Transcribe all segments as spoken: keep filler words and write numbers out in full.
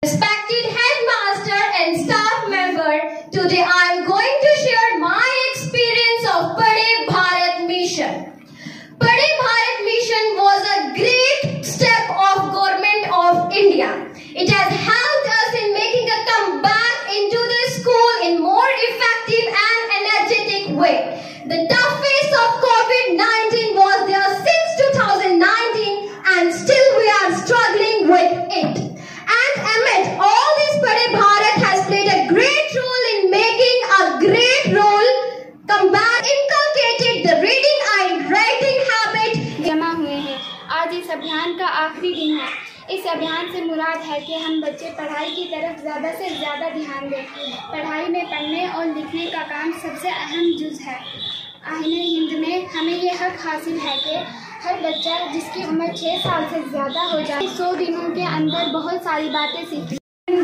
Respected headmaster and staff member, today I am going to share my experience of Padhe Bharat Mission. Padhe Bharat Mission was a great step of Government of India. It has helped us in making a comeback into the school in more effective and energetic way. The tough phase of COVID nineteen was there since two thousand nineteen and still we are struggling with it. And amid all this, Padhe Bharat has played a great role in making a great role comeback, inculcated the reading and writing habit. जमा हुए हैं। आज इस अभियान का आखिरी दिन है। इस अभियान से मुराद है कि हम बच्चे पढ़ाई की तरफ ज़्यादा से ज़्यादा ध्यान दें। पढ़ाई में पढ़ने और लिखने का काम सबसे अहम जुज़ है। आईने हिंद में हमें ये हक हासिल है कि हर बच्चा जिसकी उम्र छः साल से ज़्यादा हो जाए सौ दिनों के अंदर बहुत सारी बातें सीखें।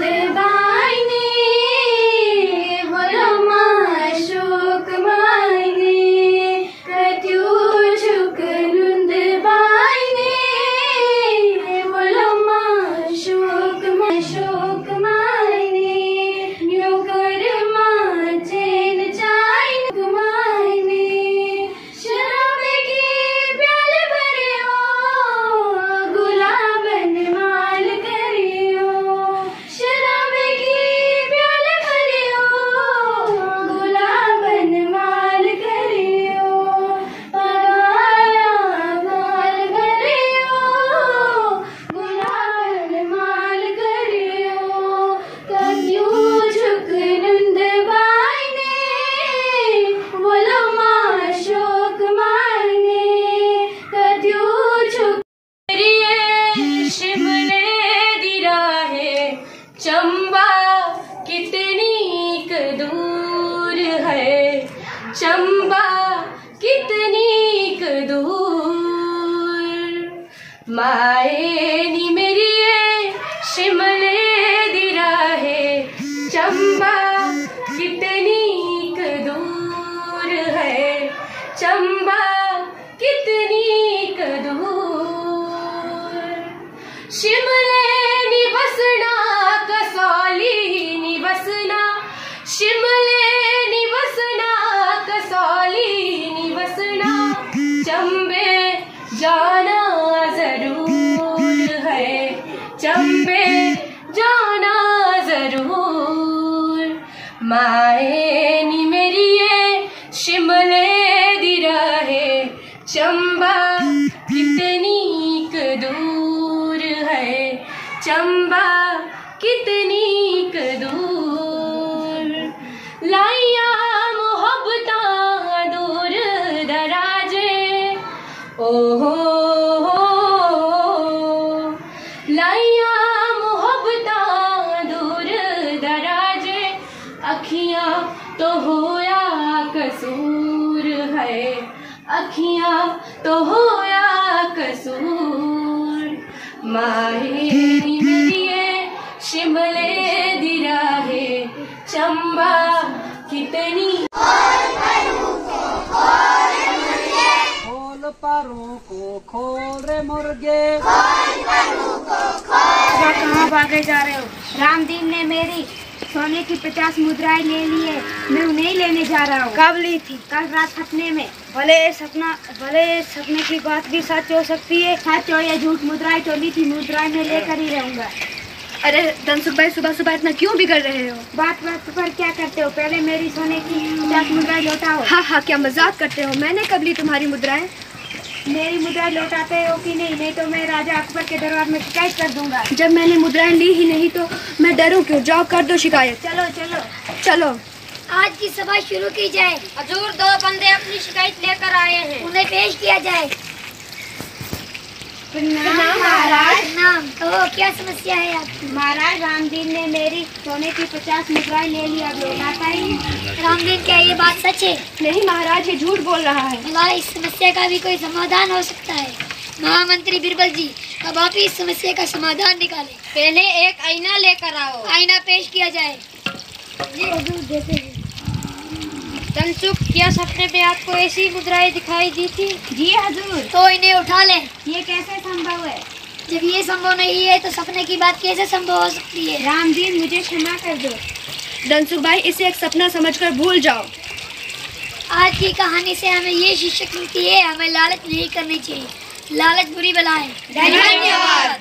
चंबा कितनी दूर है, चंबा कितनी दूर, माए नी मेरी शिमले दी राहे, चंबा कितनी दूर है, चंबा कितनी दूर, शिमले नी बसना कसौली नी बसना, शिमले नी बसना कसौली नी बसना, चंबे जाना जरूर है, चंबे जाना जरूर, माए नी मेरी ये शिमले दी राहे, चंबा कितनी दूर है, चंबा कितनी दूर, लाइया मोहब्बतां दूर दराजे, ओहो लाइया मोहब्बतां दूर दराजे, अखियां तो होया कसूर है, अखियां तो होया कसूर, माहे नी मेरी शिमले दी राहे, चंबा कितनी खोल परों को खोल रे मुर्गे, कहाँ भागे जा रहे हो? रामदीन ने मेरी सोने की पचास मुद्राएं ले ली है, मैं उन्हें लेने जा रहा हूँ। कब ली थी? कल रात सपने में। भले सपना भले सपने की बात भी सच हो सकती है, सच हो या झूठ, मुद्राएं तो ली थी, मुद्राएं मैं लेकर ही रहूंगा। अरे धनसुख भाई, सुबह सुबह इतना क्यों बिगड़ रहे हो? बात बात पर क्या करते हो? पहले मेरी सोने की पचास मुद्राएं लौटाओ। हाँ हाँ, क्या मजाक करते हो? मैंने कब ली तुम्हारी मुद्राएं? मेरी मुद्राएं लौटाते हो कि नहीं? नहीं तो मैं राजा अकबर के दरबार में शिकायत कर दूंगा। जब मैंने मुद्राएं ली ही नहीं तो मैं डरूं क्यों? जाओ कर दो शिकायत। चलो चलो चलो, आज की सभा शुरू की जाए। हजूर, दो बंदे अपनी शिकायत लेकर आए हैं, उन्हें पेश किया जाए। प्रणाम महाराज। नाम कहो, क्या समस्या है आपकी? महाराज, रामदीन ने मेरी सोने की पचास मुद्राएं ले ली, अब लौटाता ही। रामदीन, क्या ये बात सच है? नहीं महाराज, ये झूठ बोल रहा है। भला इस समस्या का भी कोई समाधान हो सकता है? महामंत्री बिरबल जी, अब आप इस समस्या का समाधान निकालें। पहले एक आईना लेकर आओ। आईना पेश किया जाए। ये हजूर देते हैं। धनसुख, क्या सपने में आपको ऐसी मुद्राएं दिखाई दी थी? जी हजूर। तो इन्हें उठा लें। ये कैसे संभव है? जब ये संभव नहीं है तो सपने की बात कैसे संभव हो सकती है? रामदीन, मुझे क्षमा कर दो। धनसुख भाई, इसे एक सपना समझकर भूल जाओ। आज की कहानी से हमें ये शिक्षक मिलती है, हमें लालच नहीं करनी चाहिए। लालच बुरी बला है। धन्यवाद।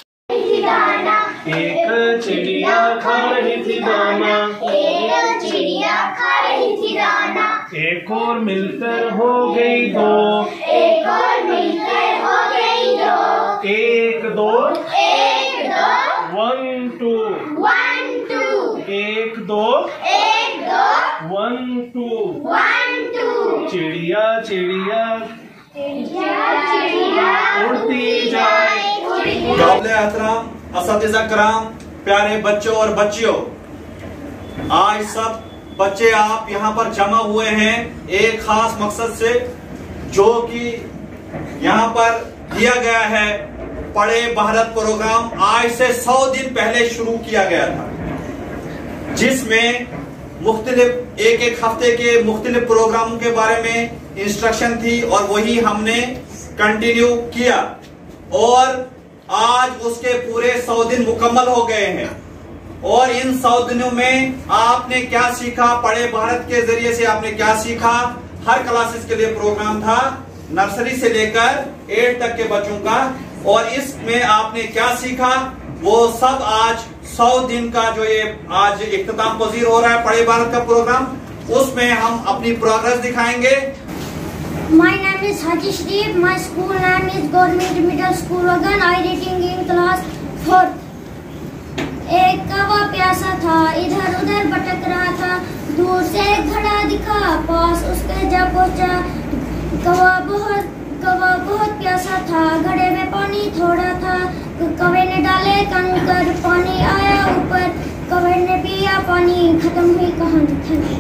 एक चिड़िया खा रही थी दाना, एक चिड़िया खा रही थी दाना, एक और मिलकर हो गई दो, एक और मिलकर हो गई दो, एक दो एक दो, वन टू, वन टू, एक दो एक दो, वन टू, वन टू, चिड़िया चिड़िया चिड़िया उड़ती जाए। काबिल एहतराम असातिज़ा कराम, प्यारे बच्चों और बच्चियों, आज सब बच्चे आप यहाँ पर जमा हुए हैं एक खास मकसद से, जो कि यहाँ पर दिया गया है। पढ़े भारत प्रोग्राम आज से सौ दिन पहले शुरू किया गया था, जिसमें मुख्तलिफ एक एक हफ्ते के मुख्तलिफ प्रोग्रामों के बारे में इंस्ट्रक्शन थी और वही हमने कंटिन्यू किया और आज उसके पूरे सौ दिन मुकम्मल हो गए हैं। और इन सौ दिनों में आपने क्या सीखा, पढ़े भारत के जरिए से आपने क्या सीखा। हर क्लासेस के लिए प्रोग्राम था, नर्सरी से लेकर एट तक के बच्चों का, और इसमें आपने क्या सीखा वो सब आज सौ दिन का जो ये आज इख्तिताम पजीर हो रहा है पढ़े भारत का प्रोग्राम, उसमें हम अपनी प्रोग्रेस दिखाएंगे। My name is Haji Sharif. My school name is Government Middle School Wagan. I reading in class fourth. एक कौवा प्यासा था, इधर उधर भटक रहा था, दूर से एक घड़ा दिखा, पास उसके जा पहुंचा। कौवा बहुत कौवा बहुत प्यासा था, घड़े में पानी थोड़ा था, कौवे ने डाले कंकर, पानी आया ऊपर, कौवे ने पिया पानी, खत्म हुई कहानी।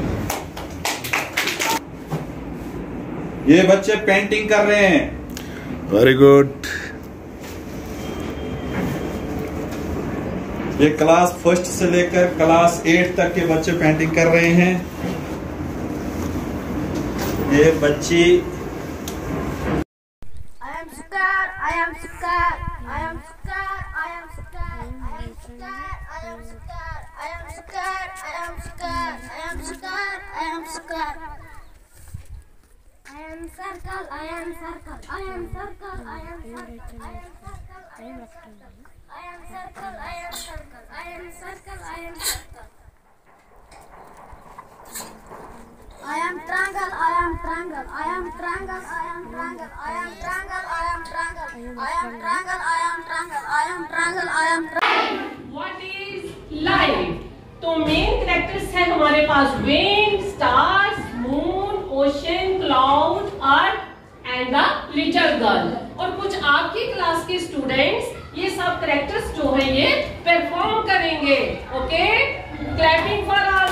ये बच्चे पेंटिंग कर रहे हैं। Very good. ये क्लास फर्स्ट से लेकर क्लास एट तक के बच्चे पेंटिंग कर रहे हैं। ये बच्ची I am scared, I am scared, I am scared, I am scared, I am scared, I am scared, I am scared, I am scared, I am scared, I am scared. I am circle, I am circle, I am circle, I am circle, I am circle, I am circle, I am circle, I am circle, I am circle, I am circle. I am triangle, I am triangle, I am triangle, I am triangle, I am triangle, I am triangle, I am triangle, I am triangle, I am triangle, I am triangle. What is life? तो main characters है हमारे पास wind, stars, moon, ocean, cloud, earth and the little girl. और कुछ आपकी class के students ये सब कैरेक्टर्स जो है ये परफॉर्म करेंगे। Okay, clapping for all.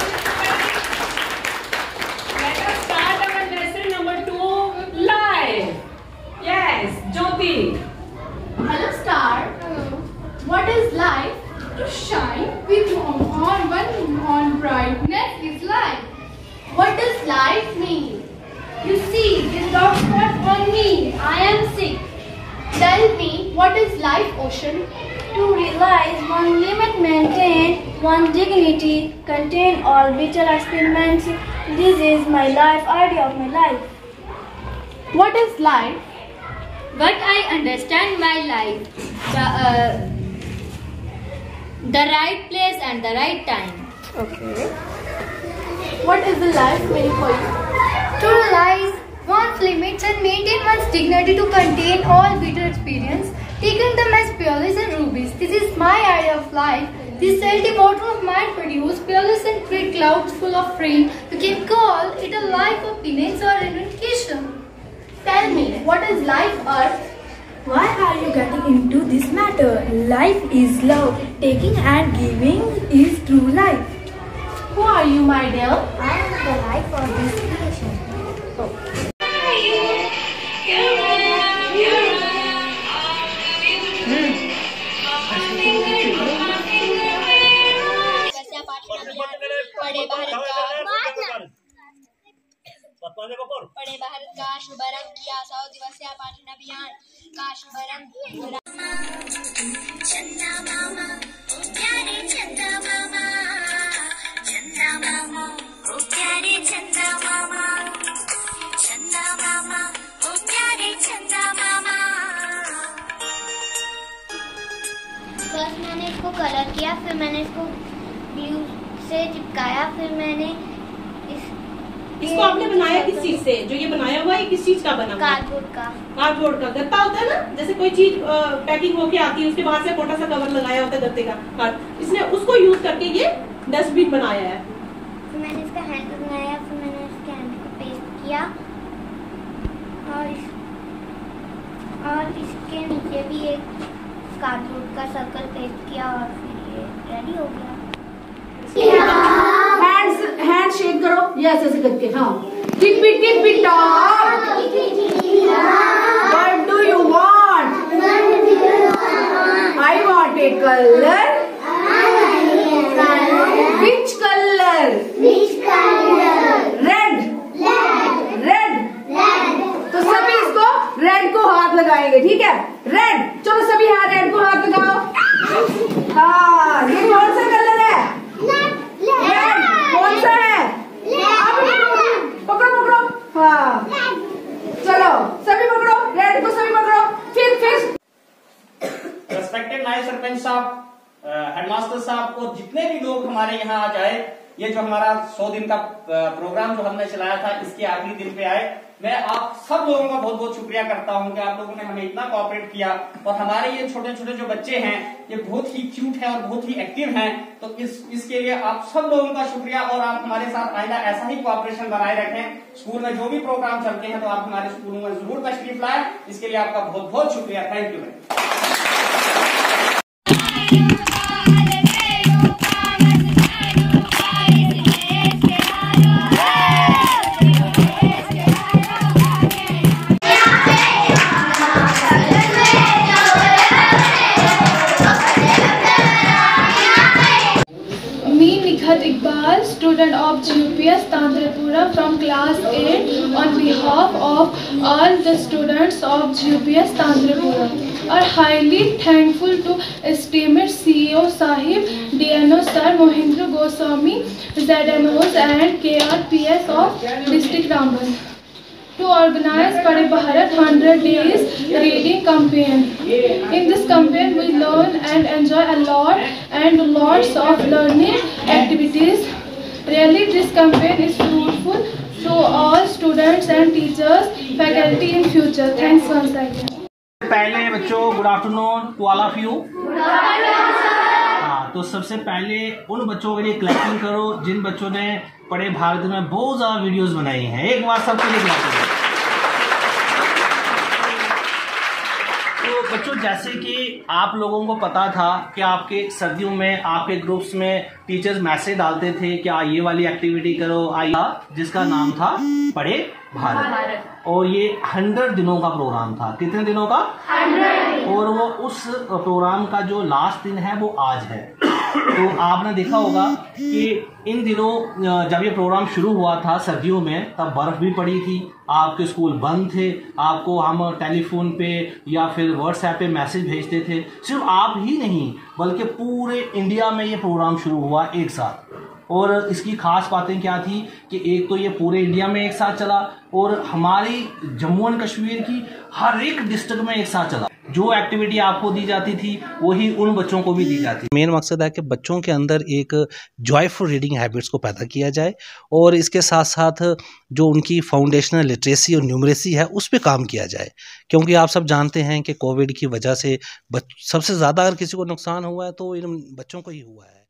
Let us start our lesson number two, life. Yes, Jyoti. Hello star. What is life? To shine with on one on brightness is life. What does life mean? You see this dark spot on me. I am sick. Tell me, what is life, Ocean? To realize one limit, maintain one dignity, contain all vital experiments. This is my life, idea of my life. What is life? What I understand my life, the, uh, the right place and the right time. Okay. What is the life mean for you? To realize one's limits and maintain one's dignity, to contain all vital experience, taking them as pearls and rubies. This is my idea of life. This salty water of mind produce pearls and great clouds full of rain. You can call it a life of penance or an education. Tell me, what is life, Earth? Why are you getting into this matter? Life is love. Taking and giving is true life. Who are you, my dear? I am the life of this creation. पढ़े भारत का शुभारंभ किया। सौ दिवसीय पाठन अभियान का शुभारंभ चंदा मामा ओ प्यारे चंदा मामा, चंदा मामा ओ प्यारे चंदा मामा, चंदा मामा ओ प्यारे चंदा मामा। फर्स्ट मैंने इसको कलर किया, फिर मैंने इसको ग्लू से चिपकाया, फिर मैंने इस इसको आपने बनाया किस चीज से? जो ये बनाया हुआ है किस चीज का बना हुआ है? कार्डबोर्ड का। कार्डबोर्ड का गत्ता होता है ना, जैसे कोई चीज पैकिंग होके आती है उसके बाद से छोटा सा कवर लगाया होता है गत्ते का कार्ड, इसने उसको यूज करके ये डस्टबिन बनाया है। फिर मैंने इसका हैंडल बनाया, फिर मैंने इसके हैंडल को पेस्ट किया और इस और इसके नीचे भी एक कार्डबोर्ड का सर्कल पेस्ट किया और फिर ये रेडी हो गया। हैंड्स हैंड शेक करो, ये ऐसे ऐसे करके। हाँ, tip it tip it top, what do you want? I want a colour, which colour? Red, red. तो सभी इसको रेड को हाथ लगाएंगे, ठीक है? रेड, चलो सभी हाँ रेड को हाथ लगाओ। हाँ, ये कौन सा कलर है? रेड। कौन सा है? आप पकड़ो पकड़ो। हाँ, चलो सभी पकड़ो, रेड को सभी पकड़ो। फिर फिर रेस्पेक्टेड नायब सरपंच साहब, हेडमास्टर साहब को, जितने भी लोग हमारे यहाँ आ जाए, ये जो हमारा सौ दिन का प्रोग्राम जो हमने चलाया था इसके आखिरी दिन पे आए, मैं आप सब लोगों का बहुत बहुत शुक्रिया करता हूं कि आप लोगों ने हमें इतना कोऑपरेट किया। और हमारे ये छोटे छोटे जो बच्चे हैं ये बहुत ही क्यूट हैं और बहुत ही एक्टिव हैं, तो इस इसके लिए आप सब लोगों का शुक्रिया। और आप हमारे साथ आइंदा ऐसा ही कोऑपरेशन बनाए रखें। स्कूल में जो भी प्रोग्राम चलते हैं तो आप हमारे स्कूलों में जरूर तशरीफ लाएं, इसके लिए आपका बहुत बहुत शुक्रिया। Thank you. Iqbal, student of G U P S Tandrapura from class eight, on behalf of all the students of G U P S Tandrapura, are highly thankful to esteemed C E O Sahib, D N O Sir Mohindra Goswami, Z M Os and K R P S of District Ramban to organize Padhe Bharat one hundred days reading campaign. In this campaign we learn and enjoy a lot and lots of learning activities. Really this campaign is fruitful to all students and teachers, faculty in future. Thanks once again. पहले बच्चों good afternoon to all of you. हाँ, तो सबसे पहले उन बच्चों के लिए क्लैपिंग करो जिन बच्चों ने पढ़े भारत में बहुत ज्यादा वीडियोस बनाई हैं। एक बार सबके लिए क्लैपिंग। तो बच्चों जैसे कि आप लोगों को पता था कि आपके सर्दियों में आपके ग्रुप्स में टीचर्स मैसेज डालते थे कि ये वाली एक्टिविटी करो, आइए, जिसका नाम था पढ़े भारत। और ये हंड्रेड दिनों का प्रोग्राम था। कितने दिनों का? हंड्रेड। और वो उस प्रोग्राम का जो लास्ट दिन है वो आज है। तो आपने देखा होगा कि इन दिनों जब ये प्रोग्राम शुरू हुआ था सर्दियों में, तब बर्फ भी पड़ी थी, आपके स्कूल बंद थे, आपको हम टेलीफोन पे या फिर व्हाट्सएप पे मैसेज भेजते थे। सिर्फ आप ही नहीं बल्कि पूरे इंडिया में ये प्रोग्राम शुरू हुआ एक साथ। और इसकी खास बातें क्या थी कि एक तो ये पूरे इंडिया में एक साथ चला और हमारी जम्मू एंड कश्मीर की हर एक डिस्ट्रिक्ट में एक साथ चला। जो एक्टिविटी आपको दी जाती थी वही उन बच्चों को भी दी जाती। मेन मकसद है कि बच्चों के अंदर एक जॉयफुल रीडिंग हैबिट्स को पैदा किया जाए और इसके साथ साथ जो उनकी फाउंडेशनल लिटरेसी और न्यूमरेसी है उस पर काम किया जाए। क्योंकि आप सब जानते हैं कि कोविड की वजह से सबसे ज़्यादा अगर किसी को नुकसान हुआ है तो इन बच्चों को ही हुआ है।